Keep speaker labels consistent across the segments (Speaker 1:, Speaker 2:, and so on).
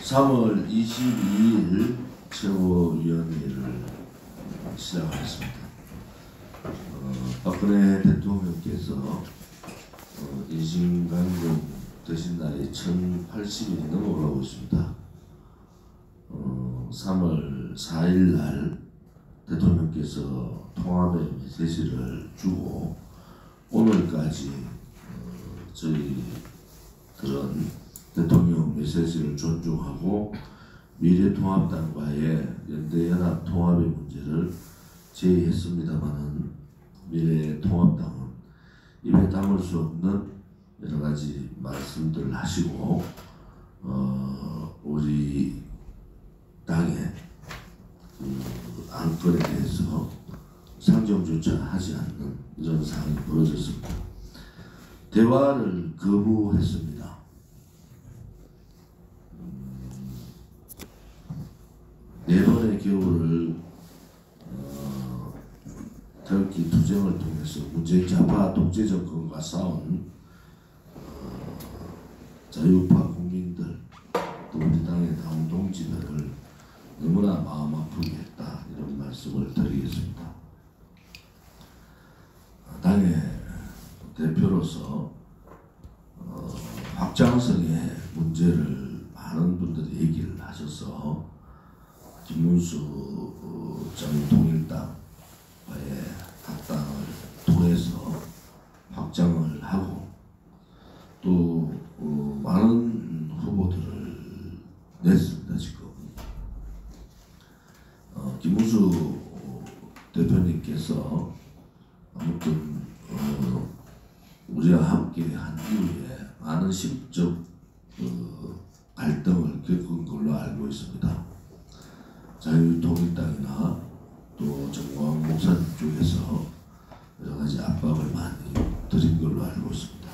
Speaker 1: 3월 22일 최고위원회를 시작하겠습니다. 박근혜 대통령께서 인신강경 되신 날이 1080일이 넘어가고 있습니다. 3월 4일 날 대통령께서 통합의 메시지를 주고 오늘까지 저희들은 대통령 메시지를 존중하고 미래통합당과의 연대연합 통합의 문제를 제의했습니다마는 미래통합당은 입에 담을 수 없는 여러 가지 말씀들을 하시고 우리 당의 안건에 대해서 상정조차 하지 않는 이런 상황이 벌어졌습니다. 대화를 거부했습니다. 네 번의 겨울을 태극기 투쟁을 통해서 문재인 좌파 독재 정권과 싸운 자유파 국민들 또 우리 당의 당 동지들을 너무나 마음 아프게 했다, 이런 말씀을 드리겠습니다. 당의 대표로서 확장성의 문제를 많은 분들이 얘기를 하셔서 김문수 전 통일당과의 합당을 통해서 확장을 하고 또 많은 후보들을 냈습니다. 지금 김문수 대표님께서 아무튼 우리와 함께 한 이후에 많은 심적 갈등을 겪은 걸로 알고 있습니다. 자유통일당이나 또 정광 목사님 쪽에서 여러 가지 압박을 많이 드린 걸로 알고 있습니다.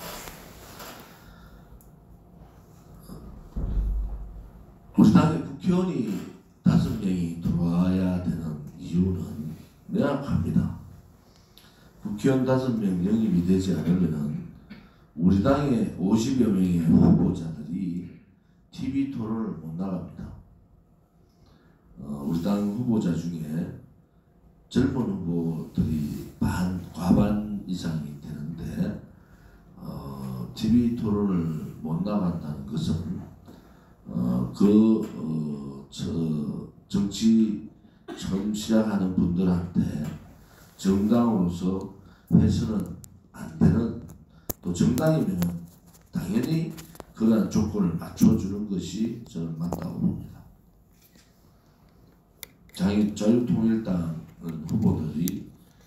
Speaker 1: 우리 당의 국회의원이 5명이 들어와야 되는 이유는 명확합니다. 국회의원 5명 영입이 되지 않으면 우리 당의 50여 명의 후보자들이 TV 토론을 못 나갑니다. 우리 당 후보자 중에 젊은 후보들이 과반 이상이 되는데 TV 토론을 못 나간다는 것은 정치 처음 시작하는 분들한테 정당으로서 해서는 안 되는, 또 정당이면 당연히 그러한 조건을 맞춰주는 것이 저는 맞다고 봅니다. 자유통일당 후보들이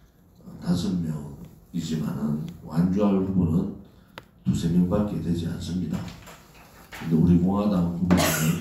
Speaker 1: 5명이지만은 완주할 후보는 2~3명밖에 되지 않습니다. 근데 우리 공화당 후보들은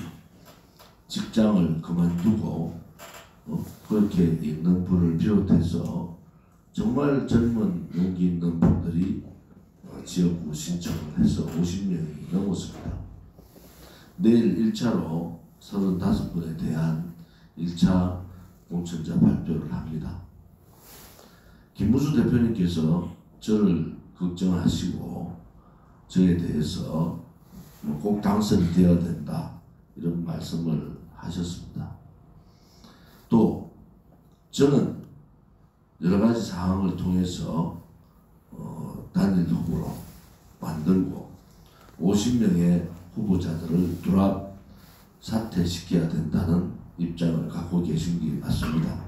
Speaker 1: 직장을 그만두고 그렇게 있는 분을 비롯해서 정말 젊은 용기 있는 분들이 지역구 신청을 해서 50명이 넘었습니다. 내일 1차로 35분에 대한 1차 공천자 발표를 합니다. 김문수 대표님께서 저를 걱정하시고 저에 대해서 꼭 당선이 되어야 된다, 이런 말씀을 하셨습니다. 또 저는 여러 가지 상황을 통해서 단일 후보로 만들고 50명의 후보자들을 둘합 사퇴시켜야 된다는 입장을 갖고 계신 게 맞습니다.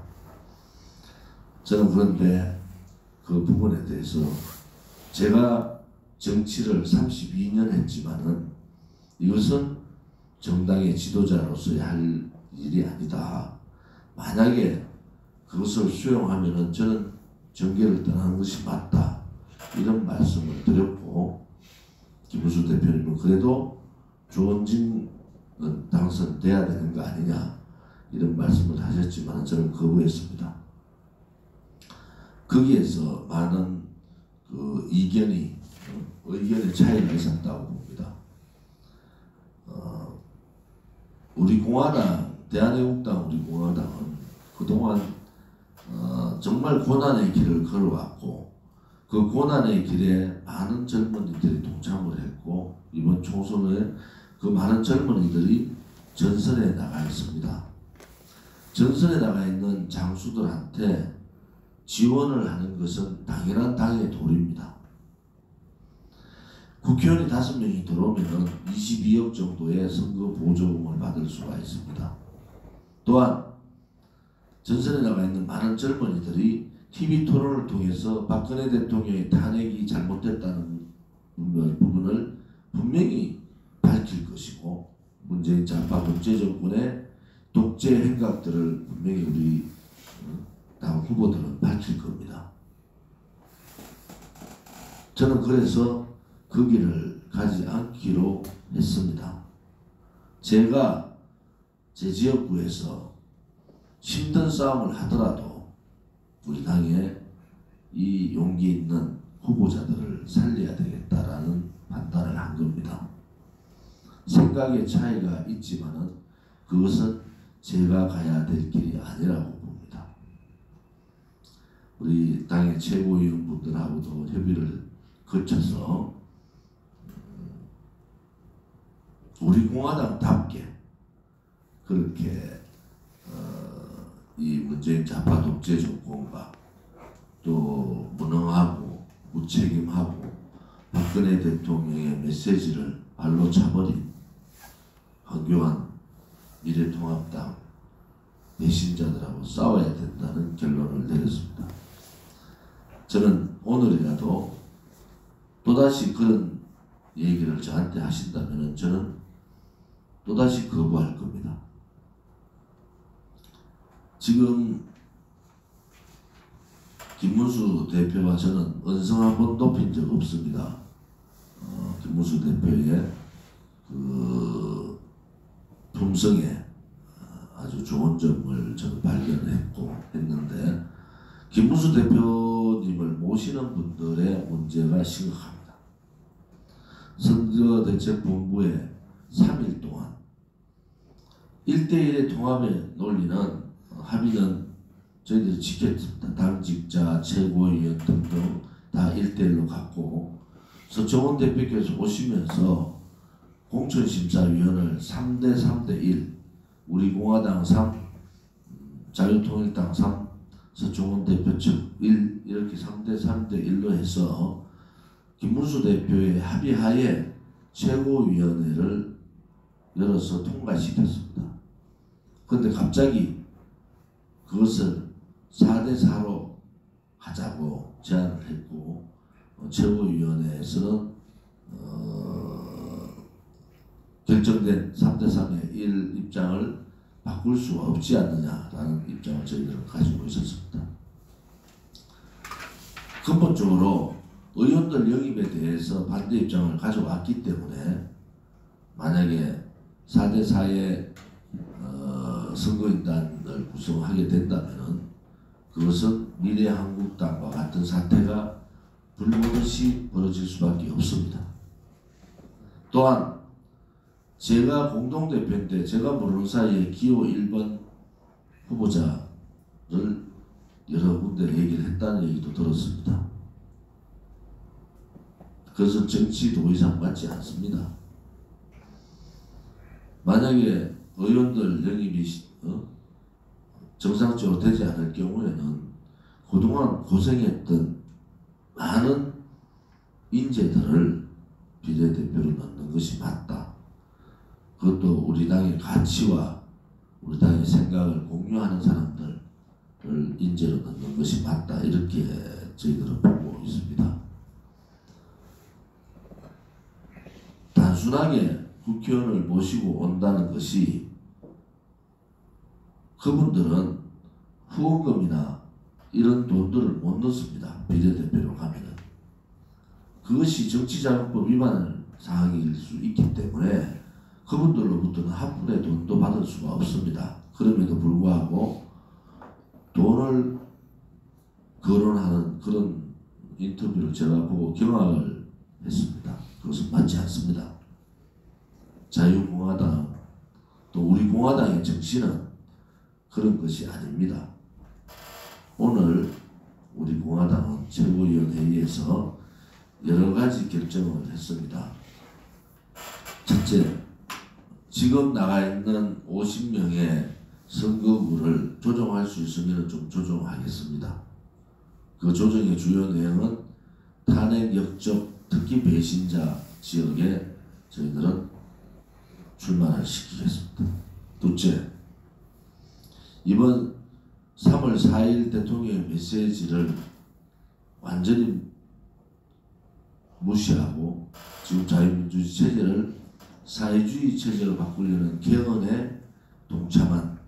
Speaker 1: 저는 그런데 그 부분에 대해서 제가 정치를 32년 했지만은 이것은 정당의 지도자로서의 할 일이 아니다. 만약에 그것을 수용하면은 저는 정계를 떠나는 것이 맞다, 이런 말씀을 드렸고, 김문수 대표님은 그래도 조원진은 당선돼야 되는 거 아니냐, 이런 말씀을 하셨지만 저는 거부했습니다. 거기에서 많은 의견의 차이가 있었다고 봅니다. 우리 공화당, 대한애국당 우리 공화당은 그동안 정말 고난의 길을 걸어왔고 그 고난의 길에 많은 젊은이들이 동참을 했고 이번 총선에 그 많은 젊은이들이 전선에 나가 있습니다. 전선에 나가 있는 장수들한테 지원을 하는 것은 당연한 당의 도리입니다. 국회의원이 5명이 들어오면 22억 정도의 선거 보조금을 받을 수가 있습니다. 또한 전선에 나가 있는 많은 젊은이들이 TV 토론을 통해서 박근혜 대통령의 탄핵이 잘못됐다는 부분을 분명히 밝힐 것이고, 문재인 좌파 독재 정권의 독재 행각들을 분명히 우리 당 후보들은 밝힐 겁니다. 저는 그래서 그 길을 가지 않기로 했습니다. 제가 제 지역구에서 힘든 싸움을 하더라도 우리 당에 이 용기 있는 후보자들을 살려야 되겠다라는 판단을 한 겁니다. 생각의 차이가 있지만은 그것은 제가 가야 될 길이 아니라고 봅니다. 우리 당의 최고위원분들하고도 협의를 거쳐서 우리 공화당답게 그렇게 이 문재인 좌파 독재 정권과 또 무능하고 무책임하고 박근혜 대통령의 메시지를 발로 차버린 황교안 미래통합당 배신자들하고 싸워야 된다는 결론을 내렸습니다. 저는 오늘이라도 또다시 그런 얘기를 저한테 하신다면 저는 또다시 거부할 겁니다. 지금 김문수 대표와 저는 언성 한 번 높인 적 없습니다. 김문수 대표의 그 품성에 아주 좋은 점을 저는 발견했는데, 김문수 대표님을 모시는 분들의 문제가 심각합니다. 선거대책본부에 3일 동안 1대1의 통합의 논리는 합의는 저희들이 지켰습니다. 당직자, 최고위원 등등 다 1대1로 갔고, 서청원 대표께서 오시면서 공천심사위원을 3대3대1, 우리 공화당 3, 자유통일당 3, 서청원 대표 측 1, 이렇게 3대3대1로 해서 김문수 대표의 합의하에 최고위원회를 열어서 통과시켰습니다. 그런데 갑자기 그것을 4대4로 하자고 제안을 했고, 최고위원회에서는 결정된 3대3의 1 입장을 바꿀 수가 없지 않느냐라는 입장을 저희들은 가지고 있었습니다. 근본적으로 의원들 영입에 대해서 반대 입장을 가져왔기 때문에 만약에 4대4의 선거인단을 구성하게 된다면 그것은 미래한국당과 같은 사태가 불보듯이 벌어질 수밖에 없습니다. 또한 제가 공동대표인데 제가 모르는 사이에 기호 1번 후보자를 여러 군데 얘기를 했다는 얘기도 들었습니다. 그것은 정치 도의상 맞지 않습니다. 만약에 의원들 영입이 정상적으로 되지 않을 경우에는 그동안 고생했던 많은 인재들을 비례대표로 넣는 것이 맞다. 그것도 우리 당의 가치와 우리 당의 생각을 공유하는 사람들을 인재로 넣는 것이 맞다. 이렇게 저희들은 보고 있습니다. 단순하게 국회의원을 모시고 온다는 것이 그분들은 후원금이나 이런 돈들을 못 넣습니다. 비례대표로 가면은. 그것이 정치자금법 위반 사항일 수 있기 때문에 그분들로부터는 한 푼의 돈도 받을 수가 없습니다. 그럼에도 불구하고 돈을 거론하는 그런 인터뷰를 제가 보고 경악을 했습니다. 그것은 맞지 않습니다. 자유공화당 또 우리 공화당의 정신은 그런 것이 아닙니다. 오늘 우리 공화당은 최고위원회의에서 여러 가지 결정을 했습니다. 첫째, 지금 나가 있는 50명의 선거구를 조정할 수 있으면 좀 조정하겠습니다. 그 조정의 주요 내용은 탄핵 역적 특히 배신자 지역에 저희들은 출마를 시키겠습니다. 둘째, 이번 3월 4일 대통령의 메시지를 완전히 무시하고 지금 자유민주주의 체제를 사회주의 체제로 바꾸려는 개헌에 동참한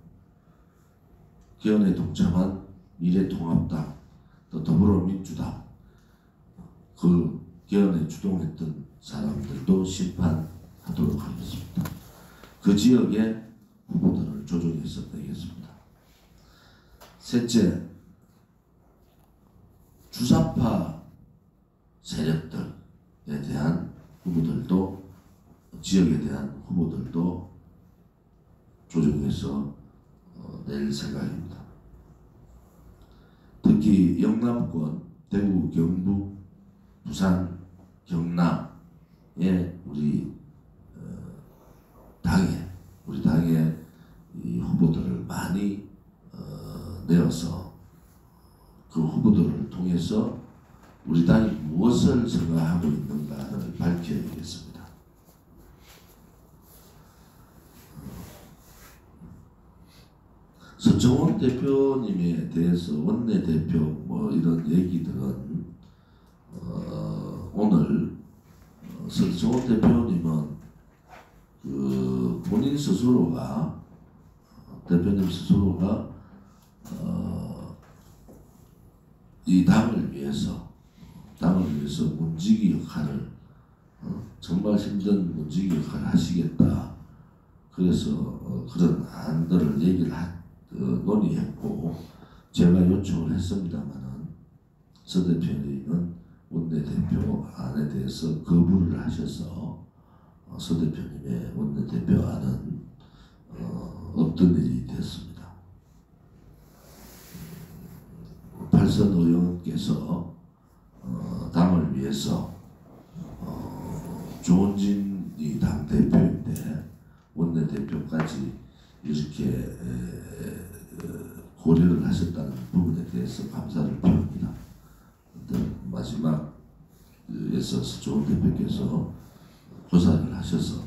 Speaker 1: 미래통합당 또 더불어민주당 그 개헌에 주동했던 사람들도 심판하도록 하겠습니다. 그 지역의 후보들을 조정해서 내겠습니다. 셋째, 주사파 세력들에 대한 후보들도 지역에 대한 후보들도 조정해서 낼 생각입니다. 특히 영남권, 대구, 경북, 부산, 경남에 우리 당의 이 후보들을 많이 내어서 그 후보들을 통해서 우리 당이 무엇을 생각하고 있는가를 밝혀야 되겠습니다. 서청원 대표님에 대해서 원내대표 뭐 이런 얘기들은 오늘 서청원 대표님은 그 본인 스스로가 대표님 스스로가 이 당을 위해서 문지기 역할을 정말 힘든 문지기 역할을 하시겠다. 그래서 그런 안들을 얘기를 논의했고 제가 요청을 했습니다만은 서 대표님은 원내대표 안에 대해서 거부를 하셔서 서 대표님의 원내대표 안은 없던 일이 됐습니다. 팔선 의원께서 당을 위해서 조원진이 당 대표인데 원내대표까지 이렇게 고려를 하셨다는 부분에 대해서 감사를 표합니다. 마지막에서 조원 대표께서 조사를 하셔서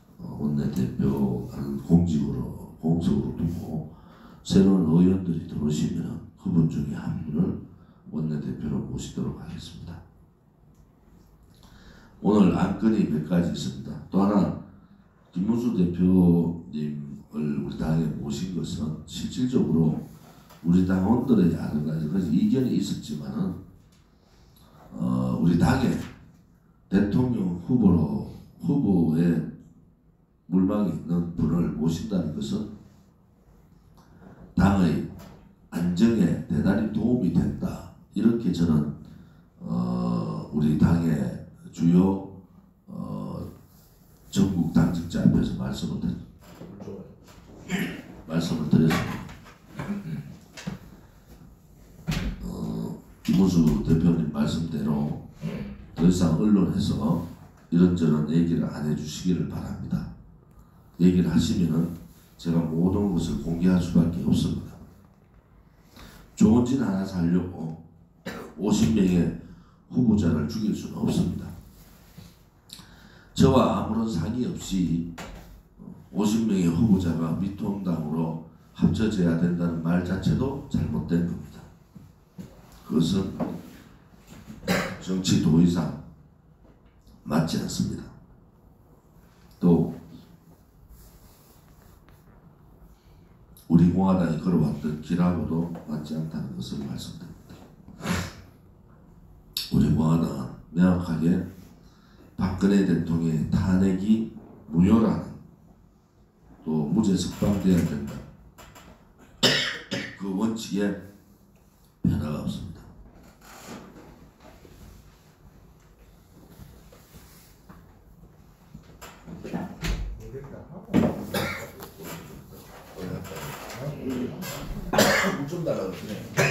Speaker 1: 원내대표를 공석으로 두고 새로운 의원들이 들어오시면 그분 중에 한 분을 원내대표로 모시도록 하겠습니다. 오늘 안건이 몇 가지 있습니다. 또 하나 김문수 대표님을 우리 당에 모신 것은 실질적으로 우리 당원들의 여러 가지 이견이 있었지만은 우리 당의 대통령 후보에 물망이 있는 분을 모신다는 것은 당의 안정에 대단히 도움이 된다. 이렇게 저는 우리 당의 주요 전국 당직자 앞에서 말씀을 드렸습니다. 김문수 대표님 말씀대로 더 이상 언론에서 이런저런 얘기를 안 해주시기를 바랍니다. 얘기를 하시면은 제가 모든 것을 공개할 수밖에 없습니다. 조원진 하나 살려고 50명의 후보자를 죽일 수는 없습니다. 저와 아무런 상의 없이 50명의 후보자가 미통당으로 합쳐져야 된다는 말 자체도 잘못된 겁니다. 그것은 정치 도의상 맞지 않습니다. 또 우리 공화당이 걸어왔던 길하고도 맞지 않다는 것을 말씀드립니다. 우리 공화당은 명확하게 박근혜 대통령의 탄핵이 무효라는 또 무죄 석방돼야 된다. 그 원칙에 변화가 없습니다. 좀 달라졌네.